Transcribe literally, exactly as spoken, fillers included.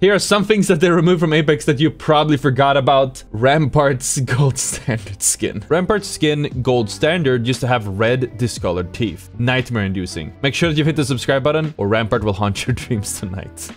Here are some things that they removed from Apex that you probably forgot about. Rampart's gold standard skin. Rampart's skin gold standard used to have red discolored teeth. Nightmare inducing. Make sure that you hit the subscribe button or Rampart will haunt your dreams tonight.